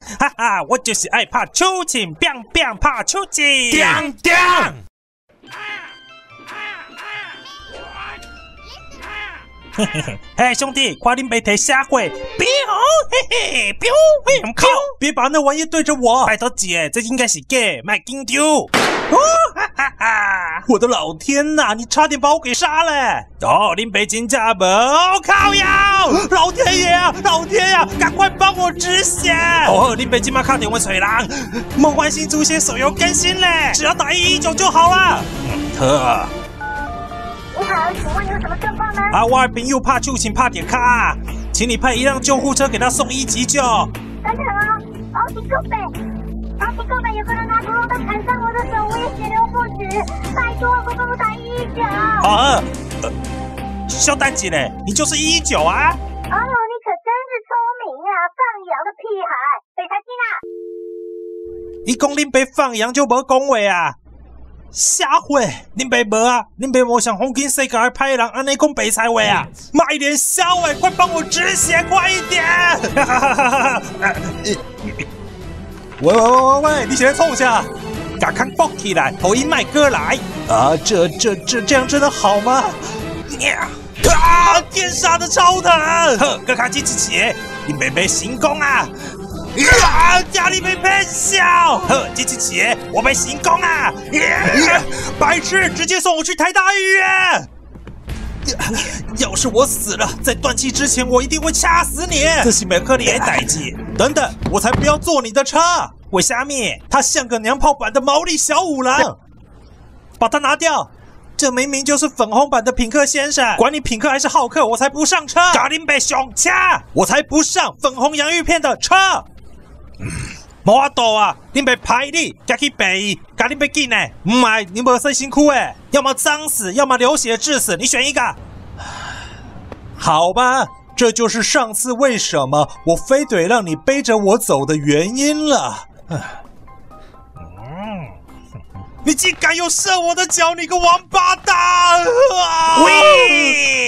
哈哈，我就是爱拍秋千，biang biang 拍秋千。 叮叮。 嘿嘿嘿，嘿兄弟，快点别提下回，彪，嘿嘿，彪，嘿，靠！别把那玩意对着我，拜托姐，这应该是假，卖紧丢。哦，哈哈哈！我的老天呐，你差点把我给杀了！哦，林北京家门，靠腰！老天爷啊，老天呀、啊，赶快帮我止血！哦，林北京嘛靠电话吹狼，梦幻新出现手游更新嘞，只要打119就好了。特。 你好，请问有什么状况呢？ 我的朋友怕秋千怕点卡，请你派一辆救护车给他送医急救。 等等哦，提供北，有个人拿屠龙刀砍伤我的手，我也血流不止，拜托，快帮我打119。 小蛋姐嘞，你就是119啊？ 哦，你可真是聪明啊，放羊的屁孩，北台金啊！ 你讲恁爸放羊就无讲话啊？瞎话！恁爸无啊？恁爸无像风景世界的歹人安尼讲白菜话啊！卖点笑话，快帮我止血，快一点！喂，你现在冲下，赶快抱起来，头一麦哥来啊！这样真的好吗？电杀的超疼！呵，哥卡机器起，你妹妹成功啊！家里被骗笑，呵，机器起，我被成功啊！白痴，直接送我去台大医院！要是我死了，在断气之前，我一定会掐死你！这是没可能的代志。等等，我才不要坐你的车！为虾米？他像个娘炮版的毛利小五郎，把它拿掉！这明明就是粉红版的品客先生，管你品客还是浩克，我才不上车！咖喱被熊掐，我才不上粉红洋芋片的车！无法度啊！恁被排你，加去北，咖喱被紧呢？唔系，你无使辛苦诶，要么脏死，要么流血致死，你选一个。好吧，这就是上次为什么我非得让你背着我走的原因了。你竟敢用射我的脚，你个王八蛋！喂！